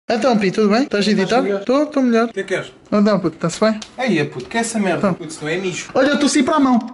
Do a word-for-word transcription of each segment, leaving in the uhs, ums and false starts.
Então, Pi, tudo bem? Estás a editar? Estou, estou melhor. O que é que queres? Não, não, puto, está-se bem? Aí, puto, que é essa merda? Então. Puto, isso não é mijo. Olha, eu tossi para a mão.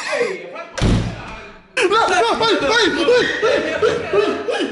Não, não, vai, vai, vai.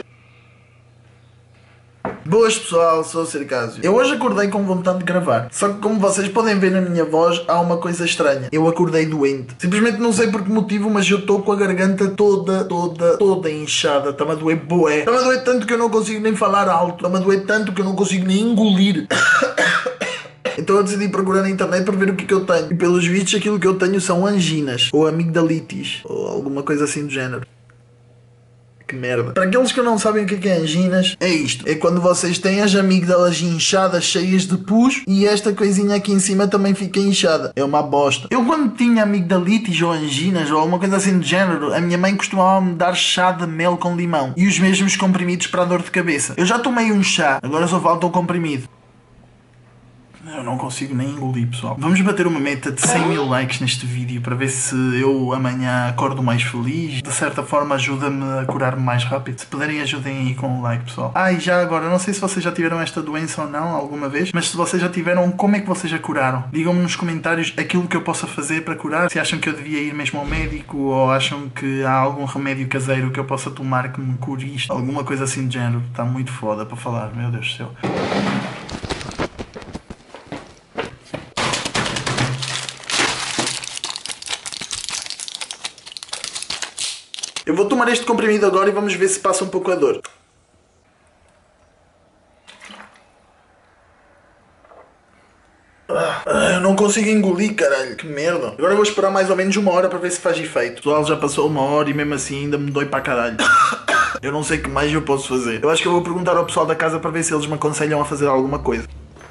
Boas pessoal, sou o Circásio. Eu hoje acordei com vontade de gravar. Só que como vocês podem ver na minha voz, há uma coisa estranha. Eu acordei doente. Simplesmente não sei por que motivo, mas eu estou com a garganta toda, toda, toda inchada. Está-me a doer bué. Está-me a doer tanto que eu não consigo nem falar alto. Está-me a doer tanto que eu não consigo nem engolir. Então eu decidi procurar na internet para ver o que é que eu tenho. E pelos vistos aquilo que eu tenho são anginas. Ou amigdalites. Ou alguma coisa assim do género. Que merda. Para aqueles que não sabem o que é anginas, é isto. É quando vocês têm as amígdalas inchadas, cheias de pus, e esta coisinha aqui em cima também fica inchada. É uma bosta. Eu quando tinha amigdalites ou anginas ou alguma coisa assim do género, a minha mãe costumava me dar chá de mel com limão. E os mesmos comprimidos para a dor de cabeça. Eu já tomei um chá, agora só falta o comprimido. Eu não consigo nem engolir, pessoal. Vamos bater uma meta de cem mil likes neste vídeo para ver se eu amanhã acordo mais feliz. De certa forma ajuda-me a curar-me mais rápido. Se puderem, ajudem aí com o like, pessoal. Ah, e já agora, não sei se vocês já tiveram esta doença ou não alguma vez, mas se vocês já tiveram, como é que vocês a curaram? Digam-me nos comentários aquilo que eu possa fazer para curar. Se acham que eu devia ir mesmo ao médico ou acham que há algum remédio caseiro que eu possa tomar que me cure isto. Alguma coisa assim do género. Está muito foda para falar, meu Deus do céu. Eu vou tomar este comprimido agora e vamos ver se passa um pouco a dor. Ah, eu não consigo engolir, caralho. Que merda. Agora eu vou esperar mais ou menos uma hora para ver se faz efeito. Pessoal, já passou uma hora e mesmo assim ainda me dói para caralho. Eu não sei o que mais eu posso fazer. Eu acho que eu vou perguntar ao pessoal da casa para ver se eles me aconselham a fazer alguma coisa.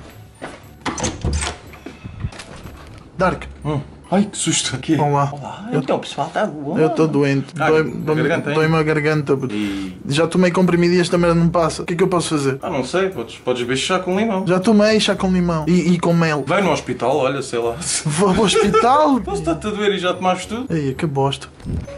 Dark. Hum. Ai, que susto. Aqui. Olá. Olá, então o pessoal está bom. Eu estou doente. Ah, Dói-me garganta, hein? dói-me a garganta. E... Já tomei comprimido e esta merda não passa. O que é que eu posso fazer? Ah, não sei, podes, podes beber chá com limão. Já tomei chá com limão e, e com mel. Vai no hospital, olha, sei lá. Vou ao hospital? Posso estar-te a doer e já tomaste tudo? Ei, que bosta.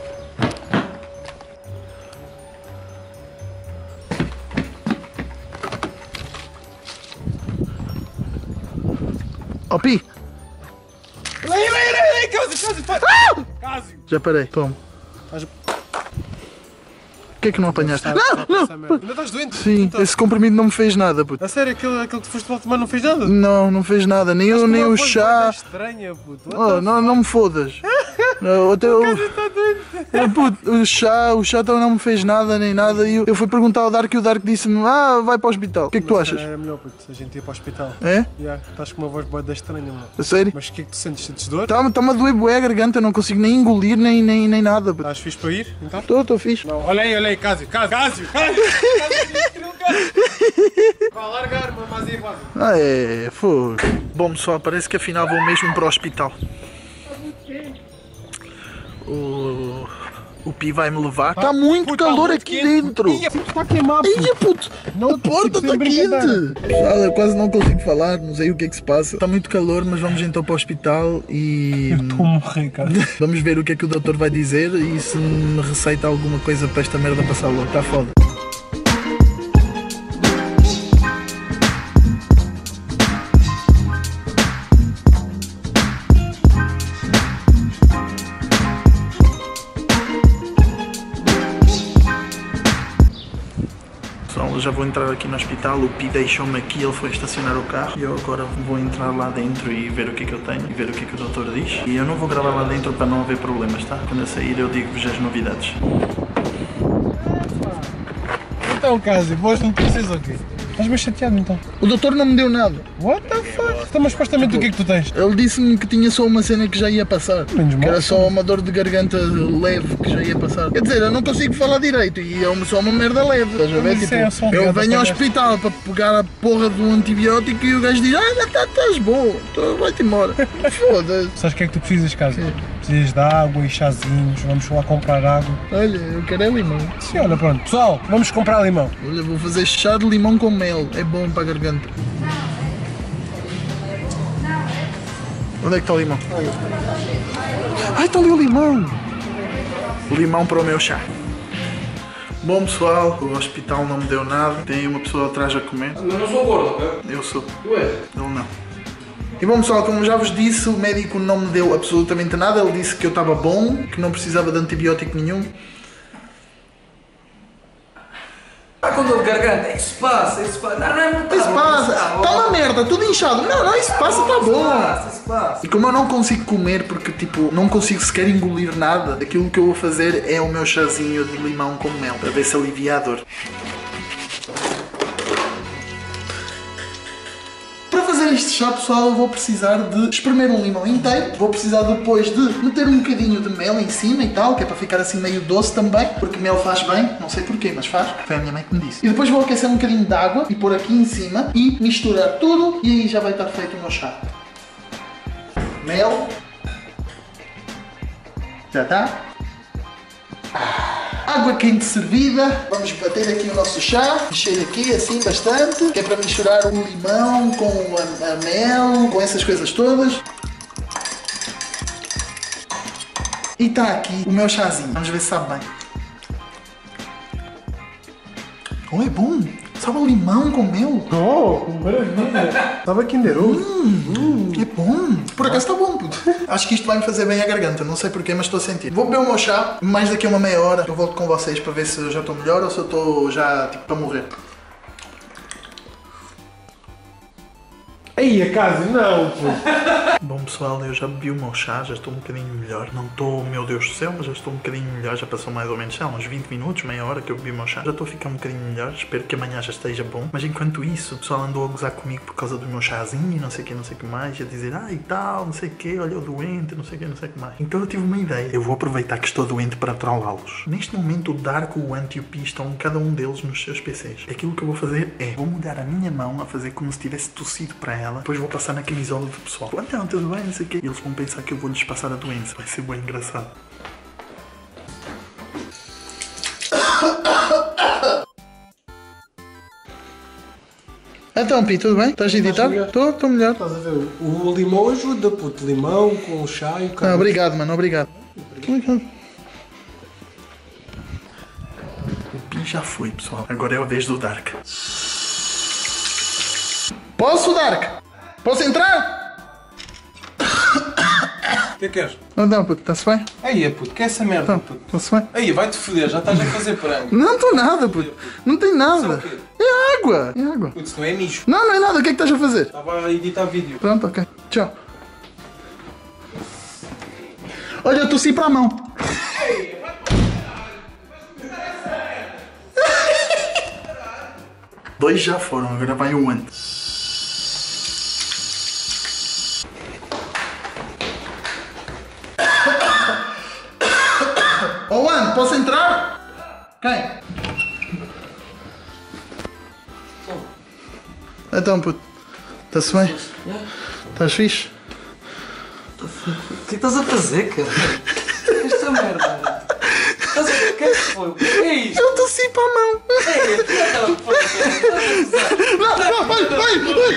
Oh, Pi! Ei, ei, ei, ei, Cásio, Cásio, Cásio! Cásio! Já parei, toma. Estás... O que é que não apanhaste? Não, não! Ainda estás doente? Sim, Então, esse comprimido não me fez nada, puto. a sério, aquele, aquele que tu foste lá tomar não fez nada? Não, não fez nada. Nem eu, nem o chá. Estranha, puto. Oh, não, não me fodas. Não, até eu... Está doente. Oh, puto, o chá, o chá também não me fez nada, nem nada. E eu, eu fui perguntar ao Dark e o Dark disse-me: ah, vai para o hospital. O que é que tu Mas achas? Era melhor, puto, se a gente ia para o hospital. É? Yeah, estás com uma voz boa da estranha, mano. A sério? Mas o que é que tu sentes? Sentes dor? Está-me tá a doer bué a garganta, eu não consigo nem engolir, nem, nem, nem nada. Estás fixe para ir? Então? Estou, estou fixe. Não, olha aí, olha aí, Cásio, Cásio, Cásio, Cásio, Cásio, vai largar, mas aí, Cásio. Ah, é, fogo. Bom, pessoal, parece que afinal vou mesmo para o hospital. O, o Pi vai-me levar. Está muito Puta, calor tá muito aqui quente. dentro. Ih, está a queimar, puto. Ia, puto, Não, a porta sem está brincadeira. quente. Pessoal, eu quase não consigo falar, não sei o que é que se passa. Está muito calor, mas vamos então para o hospital e... Eu estou a morrer, cara. Vamos ver o que é que o doutor vai dizer e se me receita alguma coisa para esta merda passar logo. Está foda. Eu já vou entrar aqui no hospital, o Pi deixou-me aqui, ele foi estacionar o carro e eu agora vou entrar lá dentro e ver o que é que eu tenho e ver o que é que o doutor diz. E eu não vou gravar lá dentro para não haver problemas, tá? Quando eu sair eu digo-vos as novidades. Então, Cásio, boas notícias ou quê? Estás meio chateado então? O doutor não me deu nada. What the fuck? Então, mas supostamente o que é que tu tens? Ele disse-me que tinha só uma cena que já ia passar. Menos Que mal. era só uma dor de garganta leve que já ia passar. Quer dizer, eu não consigo falar direito e é uma- só uma merda leve. Estás a ver? Mas isso Tipo, é só um eu real venho ao da hospital para pegar a porra de um antibiótico e o gajo diz: ah, não, tá, estás bom, então vai-te embora. Foda-se. Sabes o que é que tu precisas, Cásio? Precisas de água e chazinhos, vamos lá comprar água. Olha, eu quero é limão. Sim, olha, pronto. Pessoal, vamos comprar limão. Olha, vou fazer chá de limão com mel. É bom para a garganta. Onde é que está o limão? Ai, está ali o limão. Limão para o meu chá. Bom pessoal, o hospital não me deu nada. Tem uma pessoa atrás a comer. Mas não sou gordo, ok? Eu sou. Tu és? Ele não. E bom pessoal, como já vos disse, o médico não me deu absolutamente nada. Ele disse que eu estava bom, que não precisava de antibiótico nenhum. Está com dor de garganta. Isso passa, isso passa. Não, não é muito. Isso passa, está uma merda, tudo inchado. Não, não, isso passa, está bom. Isso passa. E como eu não consigo comer porque tipo, não consigo sequer engolir nada, aquilo que eu vou fazer é o meu chazinho de limão com mel, para ver se alivia a dor. Para fazer este chá, pessoal, eu vou precisar de espremer um limão inteiro. Vou precisar depois de meter um bocadinho de mel em cima e tal, que é para ficar assim meio doce também, porque mel faz bem, não sei porquê, mas faz. Foi a minha mãe que me disse. E depois vou aquecer um bocadinho de água e pôr aqui em cima e misturar tudo e aí já vai estar feito o meu chá. Mel. Já está? Água quente servida. Vamos bater aqui o nosso chá. Mexer aqui assim bastante. Que é para misturar o limão com a, a mel, com essas coisas todas. E está aqui o meu chazinho. Vamos ver se sabe bem. Oh, é bom. Sabe o limão com mel? Oh, maravilha. Sabe Kinder Ovo? Hum, é bom. Por acaso está bom, puto. Acho que isto vai me fazer bem a garganta. Não sei porquê, mas estou a sentir. Vou beber o meu chá. Mais daqui a uma meia hora eu volto com vocês para ver se eu já estou melhor ou se eu estou já tipo para morrer. Aí, a casa, não, pô. Bom pessoal, eu já bebi o meu chá, já estou um bocadinho melhor. Não estou, meu Deus do céu, mas já estou um bocadinho melhor. Já passou mais ou menos, sei lá, uns vinte minutos, meia hora que eu bebi o meu chá. Já estou a ficar um bocadinho melhor, espero que amanhã já esteja bom. Mas enquanto isso, o pessoal andou a gozar comigo por causa do meu chazinho e não sei o que, não sei o que mais. A dizer, ah e tal, não sei o que, olha o doente, não sei o que, não sei o que mais. Então eu tive uma ideia. Eu vou aproveitar que estou doente para trollá-los. Neste momento o Darko, o Ant e o Pi estão cada um deles nos seus P Cs. Aquilo que eu vou fazer é, vou molhar a minha mão a fazer como se tivesse tossido para ela. Depois vou passar na camisola do pessoal. Então, tudo bem, não sei o quê. E eles vão pensar que eu vou lhes passar a doença. Vai ser bem engraçado. Então, Pi, tudo bem? Estás a editar? Estou, estou melhor. Estás a ver? O limão ajuda, puto. Limão com o chá e o Ah, obrigado, mano, obrigado. Obrigado. O Pi já foi, pessoal. Agora é a vez do Dark. Posso, Dark? Posso entrar? O que é que queres? Não, puto, está-se bem? Aí, puto, que é essa merda, Então, puto? está-se bem? Aí, vai-te foder, já estás a fazer prango. Não estou nada, puto. Não tem nada. Isso é o quê? É água. É água. Puto, isso não é mijo. Não, não é nada. O que é que estás a fazer? Estava a editar vídeo. Pronto, ok. Tchau. Olha, eu tossi para a mão. Dois já foram, agora vai o antes. Ô, Ant, posso entrar? Quem? Então, puto, está-se bem? Estás fixe? O que estás a fazer, cara? Esta merda. Estás a ver? O que é que foi? O que é isto? Eu tossi para a mão. Ei, tu é aquela porra, cara. Estás a gozar. Não, não, vai, vai,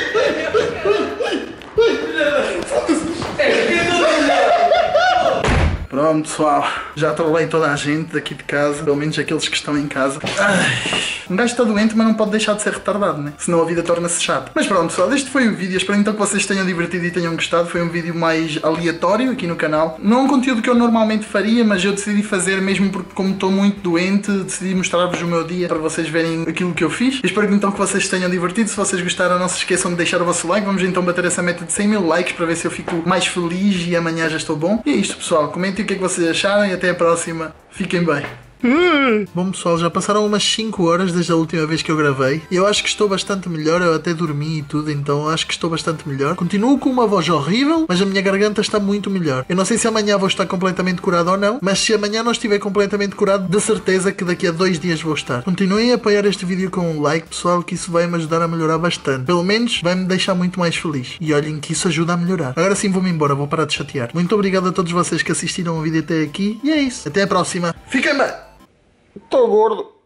Pronto, pessoal, já trolei toda a gente daqui de casa, pelo menos aqueles que estão em casa. Ai, um gajo está doente, mas não pode deixar de ser retardado, né? Senão a vida torna-se chata. Mas pronto, pessoal, este foi o vídeo. Espero então que vocês tenham divertido e tenham gostado. Foi um vídeo mais aleatório aqui no canal. Não é um conteúdo que eu normalmente faria, mas eu decidi fazer mesmo porque, como estou muito doente, decidi mostrar-vos o meu dia para vocês verem aquilo que eu fiz. Espero então que vocês tenham divertido. Se vocês gostaram, não se esqueçam de deixar o vosso like. Vamos então bater essa meta de cem mil likes para ver se eu fico mais feliz e amanhã já estou bom. E é isto, pessoal. Comentem o que é que vocês acharam e até a próxima. Fiquem bem. Bom pessoal, já passaram umas cinco horas desde a última vez que eu gravei e eu acho que estou bastante melhor, eu até dormi e tudo, então acho que estou bastante melhor. Continuo com uma voz horrível, mas a minha garganta está muito melhor. Eu não sei se amanhã vou estar completamente curado ou não, mas se amanhã não estiver completamente curado, de certeza que daqui a dois dias vou estar. Continuem a apoiar este vídeo com um like, pessoal, que isso vai me ajudar a melhorar bastante. Pelo menos vai me deixar muito mais feliz. E olhem que isso ajuda a melhorar. Agora sim vou-me embora, vou parar de chatear. Muito obrigado a todos vocês que assistiram o vídeo até aqui e é isso. Até a próxima. Fiquem bem! Tô gordo.